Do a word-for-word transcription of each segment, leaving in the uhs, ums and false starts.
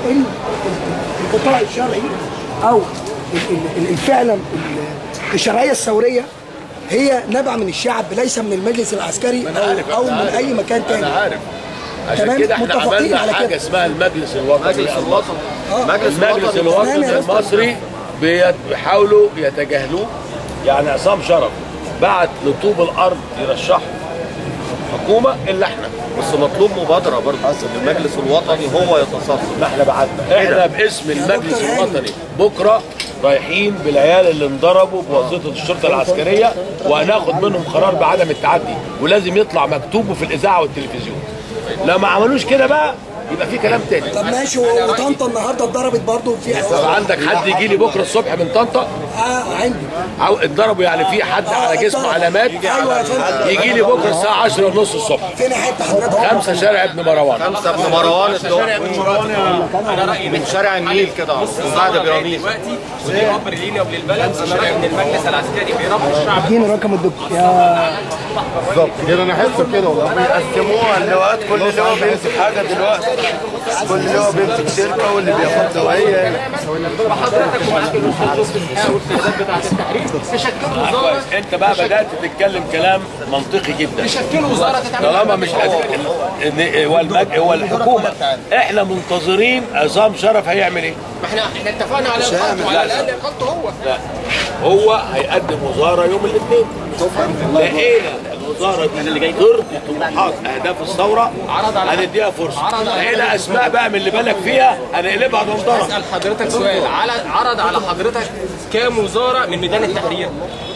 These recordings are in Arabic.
ان الغطاء الشرعي او فعلا الشرعيه الثوريه هي نبع من الشعب ليس من المجلس العسكري او, أو من اي مكان تاني. انا عارف. عشان كده احنا عملنا حاجه اسمها المجلس الوطني. مجلس الوطني المجلس, المجلس الوطني المصري بيحاولوا يتجاهلوه. يعني عصام شرف بعت لطوب الارض يرشحوا حكومه الا احنا، بس مطلوب مبادره برضه المجلس الوطني هو يتصرف. ما احنا بعتنا احنا باسم المجلس الوطني بكره رايحين بالعيال اللي انضربوا بواسطه الشرطه العسكريه، وهناخد منهم قرار بعدم التعدي، ولازم يطلع مكتوب في الاذاعه والتلفزيون. لو ما عملوش كده بقى يبقى في كلام تاني. طب ماشي، وطنطا النهارده اتضربت برضه في طب عندك حد يجي لي بكره الصبح من طنطا؟ اه عندي. او اتضربوا يعني في حد على جسمه علامات؟ ايوه يا فندم. يجي لي بكره الساعه عشرة ونص الصبح. فين حته حضرتك؟ خمسة شارع ابن مروان. خمسة ابن مروان. شارع ابن مروان انا رايي من شارع النيل كده بعد براميل دلوقتي، ودي امر لينا وللبلد. انا رايي ان المجلس العسكري بيربي الشعب. اديني رقم الدكتور يا بالظبط كده. انا احس بكده والله. بيقسموها اللواءات، كل لواء بيمسك حاجه دلوقتي، كل لواء بيمسك شركه، واللي بياخد نوعيه. وحضرتك ومعاك الاستاذ لطفي الحقيقه والقيادات بتاعت التحرير تشكلوا وزاره. انت بقى بدات تتكلم كلام منطقي جدا. تشكلوا وزاره تتعامل طالما مش قادر هو المج... هو الحكومه. احنا منتظرين عصام شرف هيعمل ايه؟ ما احنا احنا اتفقنا على الخط، وعلى الاقل اقالته هو. لا هو هيقدم وزاره يوم الاثنين. لقينا الوزاره دي اللي جاي ترضي طموحات اهداف الثوره، هنديها فرصه. لقينا اسماء بقى من اللي بالك فيها هنقلبها ضمضره. اسال حضرتك سؤال، على عرض على حضرتك كام وزاره من ميدان التحرير؟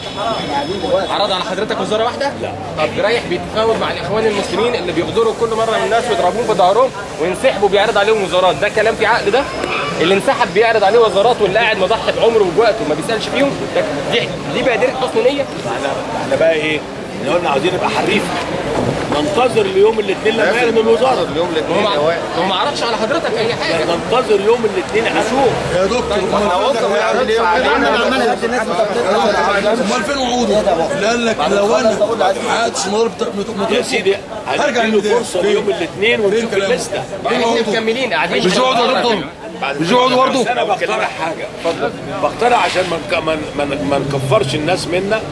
عرض على حضرتك وزاره واحده؟ لا. طب رايح بيتفاوض مع الاخوان المسلمين اللي بيغدروا كل مره من الناس ويضربوهم في ظهرهم وينسحبوا بيعرض عليهم وزارات، ده كلام في عقل ده؟ اللي انسحب بيعرض عليه وزارات واللي قاعد مضحي بعمره وبوقته وما بيسالش فيهم، ده دي دي بادره حسن نيه؟ احنا احنا بقى ايه؟ احنا قلنا عاوزين نبقى حريفه. ننتظر اليوم الاثنين لما يعلن الوزاره. اليوم الاثنين هو ما عرضش على حضرتك اي حاجه. ننتظر يوم الاثنين اشوف يا دكتور. احنا قلنا ما يعرضش علينا. امال فين وعوده؟ اللي قال لك لو انا ما حققتش مضارب يا سيدي هنديله فرصه يوم الاثنين ونشوف الليسته. يعني احنا مكملين قاعدين. مش يقعدوا يا دكتور؟ مش يقعدوا برضه؟ انا بقترح حاجه، اتفضل. بقترح عشان ما ما ما نكفرش الناس منا.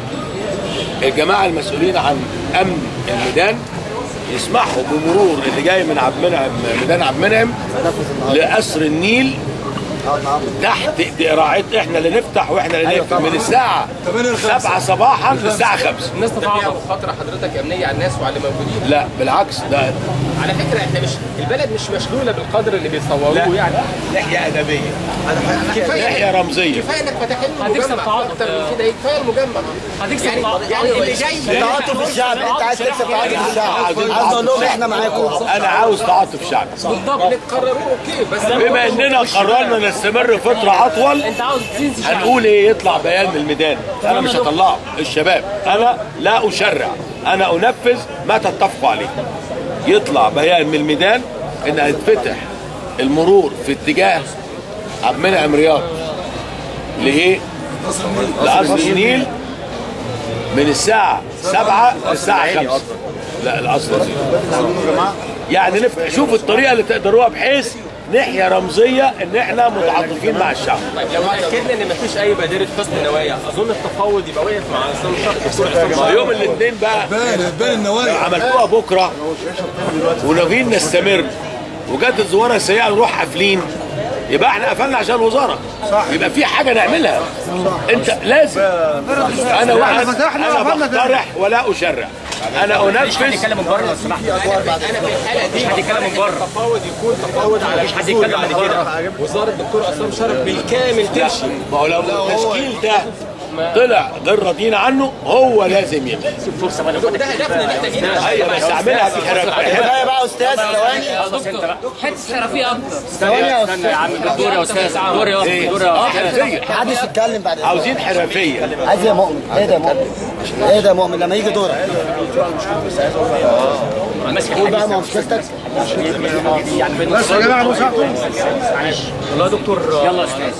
الجماعه المسؤولين عن امن الميدان يسمحوا بمرور اللي جاي من عبد المنعم ميدان عبد المنعم لقصر النيل تحت رعايه. احنا اللي نفتح واحنا اللي نقفل من الساعه سبعة صباحا للساعه خمسة. الناس تتعاطف خطر حضرتك امنيه على الناس وعلى اللي موجودين؟ لا بالعكس، ده على فكره احنا مش البلد مش مشلوله بالقدر اللي بيتصوروه يعني. ناحيه ادبيه، ناحيه رمزيه. كفايه انك فاتح لنا مجمع اكتر من كده. كفايه المجمع. هتكسب يعني, يعني اللي جاي تعاطف الشعب. انت عايز تكسب تعاطف الشعب. عايز اقول لهم احنا معاكم. انا عاوز تعاطف شعبي. بالضبط. اللي تقرروه اوكي، بس بما اننا قررنا نستمر فتره اطول انت عاوز تنزل شعب. هنقول ايه؟ يطلع بيان من الميدان. انا مش هطلعه الشباب، انا لا اشرع، انا انفذ ما تتفقوا عليه. يطلع بيان من الميدان ان هيتفتح المرور في اتجاه عبد المنعم رياض لايه؟ لقصر النيل من الساعه سبعة للساعه خمسة. لا القصر يعني نفتح. شوف الطريقه اللي تقدروها بحيث ناحيه رمزيه ان احنا متعاطفين مع الشعب. طيب لو اكدنا ان مفيش اي بادره حسن نوايا، اظن التفاوض يبقى واقف مع عصام شرف دكتور عصام شرف. يوم الاثنين بقى بان بان النوايا. لو عملتوها بكره وناويين نستمر وجت الزواره السيئه نروح قافلين، يبقى احنا قفلنا عشان الوزاره. يبقى في حاجه نعملها. انت لازم. انا واحد انا بقترح ولا اشرع. انا انفذ. حد يتكلم من بره لو سمحت. انا في الحاله دي حد يتكلم من بره. التفاوض يكون تفاوض على مش حد يتكلم بعد كده. وزاره الدكتور عصام شرف بالكامل تمشي. ما هو لو التشكيل ده طلع غير راضيين عنه هو لازم يمشي. فرصه بقى. ده هدفنا محتاجينها. ايوه بس اعملها بحرفيه. كفايه بقى استاذ. ثواني. حته حرفيه اكتر. ثواني يا استنى يا عم. دور يا استاذ. دور يا ايه؟ دور يا اه حرفيه. محدش يتكلم بعد. عاوزين حرفيه. عايز يا مؤمن. ايه ده يا مؤمن؟ ايه ده يا مؤمن لما يجي دورك؟ قول بقى ما مشكلتك. يعني بس يا جماعه مساعدتكم. والله يا دكتور. يلا يا استاذ.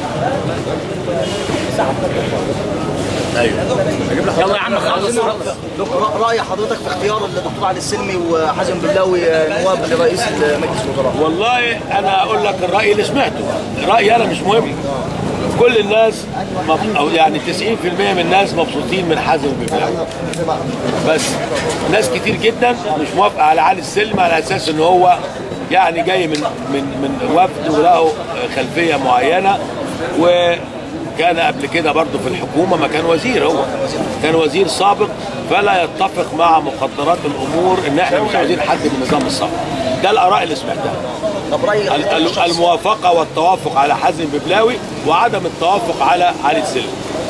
ايوه يلا يا عم خلص. دكتور راي حضرتك في اختيار الدكتور علي السلمي وحازم بلاوي نواب لرئيس مجلس الوزراء؟ والله انا اقول لك الراي اللي سمعته، رايي انا مش مهم. كل الناس او يعني تسعين في المية من الناس مبسوطين من حازم بلاوي، بس ناس كتير جدا مش موافقه على علي السلمي على اساس ان هو يعني جاي من من من وفد وله خلفيه معينه، وكان قبل كده برضه في الحكومه ما كان وزير، هو كان وزير سابق، فلا يتفق مع مقدرات الامور ان احنا مش عايزين حد من النظام السابق. ده الاراء اللي سمعتها. طب راي الموافقه والتوافق على حازم ببلاوي وعدم التوافق على علي السلمي.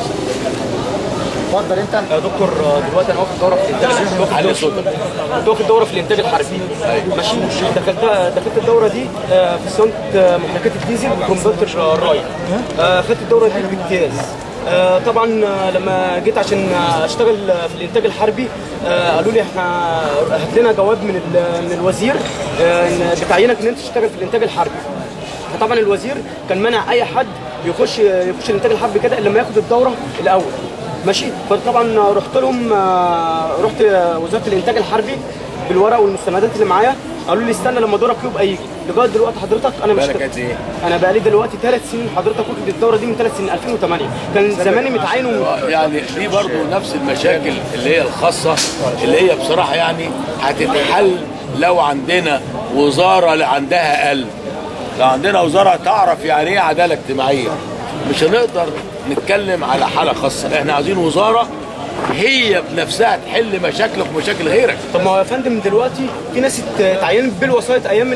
اتفضل انت يا دكتور. دلوقتي انا واخد دوره في الانتاج علي صوتك. كنت واخد دوره في الانتاج الحربي. ماشي. دخلتها دخلت الدوره دي في صيانه محركات الديزل وكمبيوتر الراي. خدت الدوره دي بامتياز. طبعا لما جيت عشان اشتغل في الانتاج الحربي قالوا لي احنا هات لنا جواب من من الوزير بتعيينك ان انت تشتغل في الانتاج الحربي. فطبعا الوزير كان منع اي حد يخش يخش الانتاج الحربي كده الا لما ياخد الدوره الاول. ماشي. فطبعا رحت لهم، رحت وزاره الانتاج الحربي بالورق والمستندات اللي معايا، قالوا لي استنى لما دورك يبقى يجي. لغايه دلوقتي حضرتك انا مش ايه؟ انا بقى لي دلوقتي ثلاث سنين حضرتك واخد الدوره دي من ثلاث سنين ألفين وثمانية، كان زماني متعين و... يعني دي برضو نفس المشاكل اللي هي الخاصه اللي هي بصراحه يعني هتتحل لو عندنا وزاره عندها قلب، لو عندنا وزاره تعرف يعني ايه عداله اجتماعيه. مش هنقدر نتكلم على حاله خاصه، احنا عايزين وزاره هي بنفسها تحل مشاكلك ومشاكل غيرك. طب ما هو يا فندم دلوقتي في ناس اتعينت بالوسائط ايام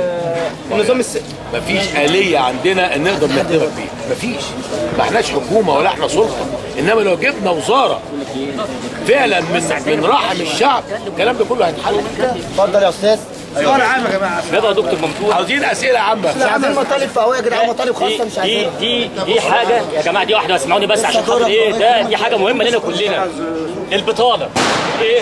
النظام السابق. مفيش آلية عندنا ان نقدر نخدمك بيها، مفيش. ما احناش حكومه ولا احنا سلطه، انما لو جبنا وزاره فعلا من من رحم الشعب الكلام ده كله هيتحل. اتفضل يا استاذ. سؤال عام يا جماعه. يا دكتور ممدوح، عاوزين اسئله عامه. مش عايزين مطالب فئويه يا جدعان، مطالب خاصه مش عايزينها. دي دي دي حاجه يا جماعه، دي واحده اسمعوني بس عشان خاطر ايه ده، دي حاجه مهمه لنا كلنا. البطاله ايه؟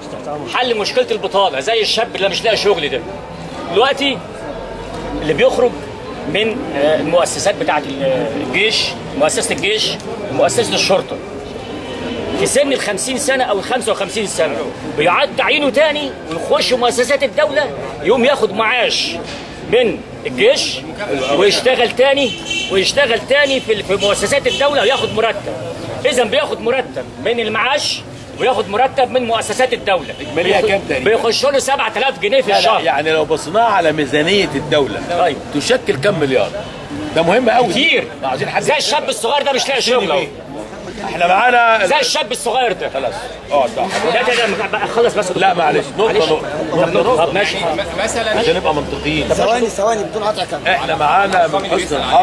حل مشكله البطاله زي الشاب اللي مش لاقي شغل ده. دلوقتي اللي بيخرج من المؤسسات بتاعه الجيش، مؤسسه الجيش ومؤسسه الشرطه في سن ال خمسين سنه او ال خمسة وخمسين سنه بيعاد تعيينه تاني ويخش مؤسسات الدوله، يقوم ياخد معاش من الجيش ويشتغل تاني ويشتغل تاني في في مؤسسات الدوله وياخد مرتب. اذا بياخد مرتب من المعاش وياخد مرتب من مؤسسات الدوله. اجماليها كام تقريبا؟ بيخش له سبعة آلاف جنيه في الشهر. يعني لو بصيناها على ميزانيه الدوله طيب تشكل كام مليار؟ ده مهم قوي كتير. عايزين حد زي الشاب الصغير ده مش لاقي شغل اهو. احنا معانا زي الشاب الصغير ده. خلاص اقعد لا ده ده خلص بس. لا معلش نقطه نقطه طب ماشي مثلا عشان نبقى منطقيين. ثواني ثواني بدون قطع كلام. احنا معانا من حسن الحظ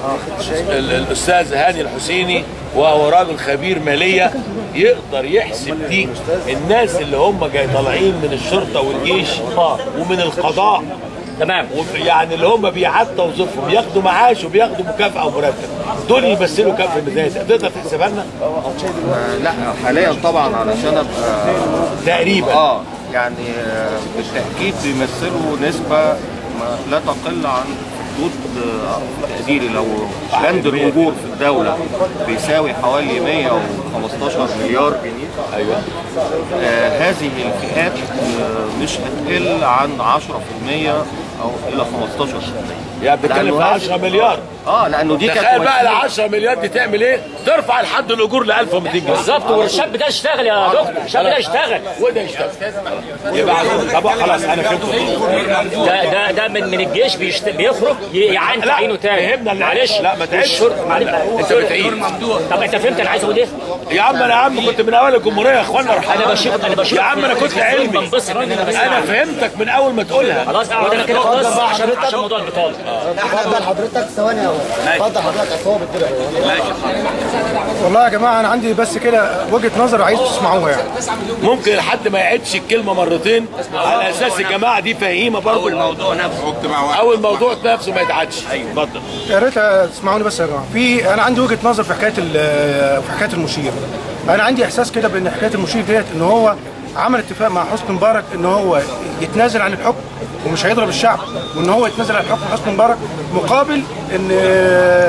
الاستاذ هاني الحسيني، وهو راجل خبير ماليه يقدر يحسب دي الناس اللي هم جاي طالعين من الشرطه والجيش ومن القضاء. تمام. يعني اللي هم بيعاد توظيفهم بياخدوا معاش وبياخدوا مكافاه ومرتب، دول يمثلوا كام في الميزانيه؟ تقدر تحسبها لنا؟ لا حاليا طبعا علشان ابقى تقريبا اه يعني بالتاكيد بيمثلوا نسبه ما لا تقل عن حدود تقديري لو بند الاجور في الدوله بيساوي حوالي مئة وخمستاشر مليار جنيه. ايوه. آه هذه الفئات آه مش هتقل عن عشرة في المئة او الى خمستاشر في المئة. يعني بتتكلم في عشرة مليار. اه لانه دي كانت تخيل بقى ال عشرة مليار دي تعمل ايه؟ ترفع لحد الاجور ل ألف ومئتين جنيه بالظبط. والشاب ده يشتغل يا دكتور، الشاب ده يشتغل وده يشتغل. يبقى طب خلاص انا فهمت. ده ده ده من من الجيش بيشت... بيخرج يعان تعيينه تاني. فهمنا. معلش لا ما تعيش. معلش انت بتعيد. طب انت فهمت انا عايز اقول ايه؟ يا عم انا يا عم كنت من اول الجمهوريه يا اخوانا. انا بشوف انا بشوف يا عم انا كنت علمي. بنبسط ان انا بسمع. انا فهمتك من اول ما تقولها. خلاص اقعد انا كده خلاص عشان عشان موضوع البطاله. اتفضل حضرتك ثواني يا اتفضل حضرتك اصوب كده. والله يا جماعه انا عندي بس كده وجهه نظر عايز تسمعوها يعني. ممكن حد ما يعيدش الكلمه مرتين على اساس الجماعه دي فهيمه برضه. اول موضوع نفسه اول موضوع نفسه ما يتعادش. اتفضل. يا ريت تسمعوني بس يا جماعه. في انا عندي وجهه نظر في حكايه في حكايه المشير. انا عندي احساس كده بان حكايه المشير ديت ان هو عمل اتفاق مع حسني مبارك ان هو يتنازل عن الحكم ومش هيضرب الشعب، وان هو يتنازل عن الحكم حسني مبارك مقابل ان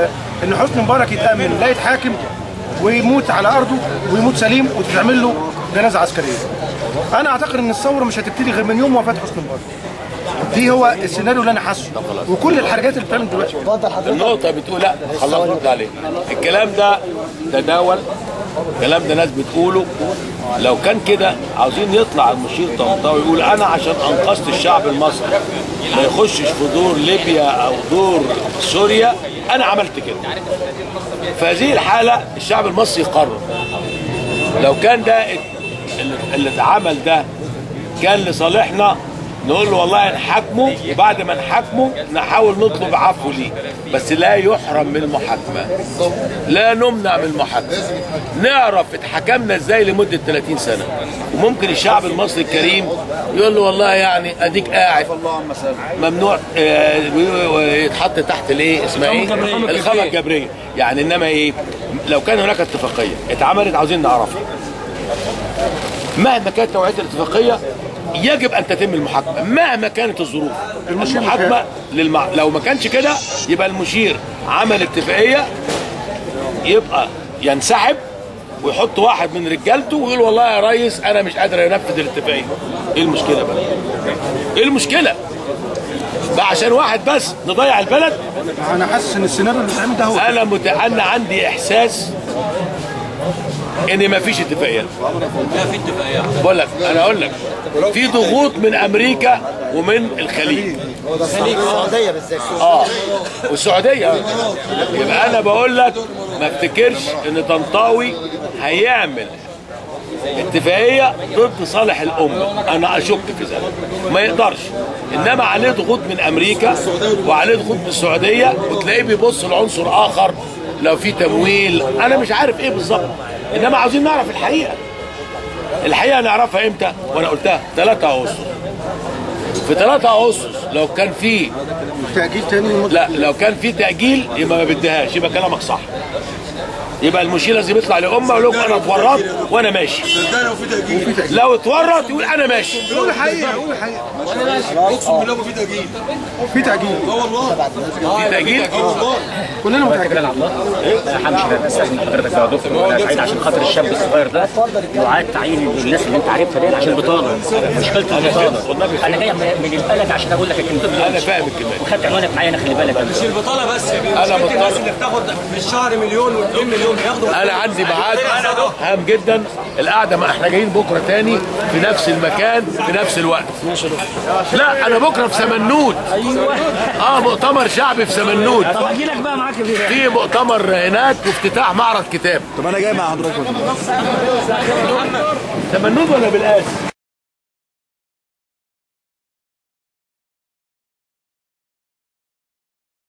ان حسني مبارك يتامن لا يتحاكم ويموت على ارضه ويموت سليم وتتعمل له جنازه عسكريه. انا اعتقد ان الثوره مش هتبتدي غير من يوم وفاه حسني مبارك. دي هو السيناريو اللي انا حاسه، وكل الحاجات اللي بتعمل دلوقتي. النقطه بتقول لا خلاص رد عليه. الكلام ده تداول، الكلام ده ناس بتقوله. لو كان كده عاوزين يطلع المشير طنطاوي يقول انا عشان انقذت الشعب المصري ما يخشش في دور ليبيا او دور سوريا انا عملت كده. في هذه الحاله الشعب المصري قرر لو كان ده اللي اتعمل ده كان لصالحنا نقول له والله نحاكمه، وبعد ما نحاكمه نحاول نطلب عفو ليه، بس لا يحرم من المحاكمه، لا نمنع من المحاكمه. نعرف اتحكمنا ازاي لمده ثلاثين سنه، وممكن الشعب المصري الكريم يقول له والله يعني اديك قاعد ممنوع يتحط تحت الايه اسمها ايه؟ الخامه الجبريه. يعني انما ايه؟ لو كان هناك اتفاقيه اتعملت عاوزين نعرفها. مهما كانت نوعيه الاتفاقيه يجب ان تتم المحاكمه مهما كانت الظروف. المحاكمه للمع... لو ما كانش كده يبقى المشير عمل اتفاقيه يبقى ينسحب ويحط واحد من رجالته ويقول والله يا ريس انا مش قادر انفذ الاتفاقيه. ايه المشكله بقى؟ ايه المشكله؟ بقى عشان واحد بس نضيع البلد؟ انا حاسس ان السيناريو اللي بيتعمل ده هو انا مت... انا عندي احساس ان مفيش اتفاقيات. لا في اتفاقيات. بقول لك انا اقول لك في ضغوط من امريكا ومن الخليج. السعوديه بالذات. اه والسعوديه. يبقى انا بقول لك ما افتكرش ان طنطاوي هيعمل اتفاقيه ضد صالح الامه، انا اشك في ذلك. ما يقدرش، انما عليه ضغوط من امريكا وعليه ضغوط من السعوديه، وتلاقيه بيبص لعنصر اخر لو في تمويل، انا مش عارف ايه بالظبط، انما عاوزين نعرف الحقيقه. الحقيقه نعرفها امتى؟ وانا قلتها ثلاثة أغسطس. في ثلاثة أغسطس لو كان في تاجيل تاني، لا لو كان في تاجيل يبقى ما بديهاش، يبقى كلامك صح. يبقى المشير لازم يطلع لامه ويقول لهم انا اتورط وانا ماشي. صدقني في تاجيل. لو اتورط يقول انا ماشي. قول الحقيقه، قول الحقيقه. اقسم بالله في تاجيل. في تاجيل. اه والله. في تاجيل؟ اه والله. كلنا متاكدين. انا همشي استاذن حضرتك يا دكتور انا سعيد عشان خاطر الشاب الصغير ده وعاد تعيين الناس اللي انت عارفها دي عشان البطاله. مشكله البطاله. انا جاي من البلد عشان اقول لك الكلمه. انا فاهم الكلمه. وخدت عنوانك معايا انا، خلي بالك. مش البطاله بس، انا مضطر. الناس اللي بتاخد في الشهر مليون و2 مليون بياخدوا. انا عندي ميعاد هام جدا، القعده ما احنا جايين بكره تاني في نفس المكان في نفس الوقت. لا انا بكره في سمنود. ايوه اه مؤتمر شعبي في سمنود. طب اجي لك بقى معاك في مؤتمر هناك وافتتاح معرض كتاب. طب انا جاي مع حضرتك. سمنود ولا بالقاس؟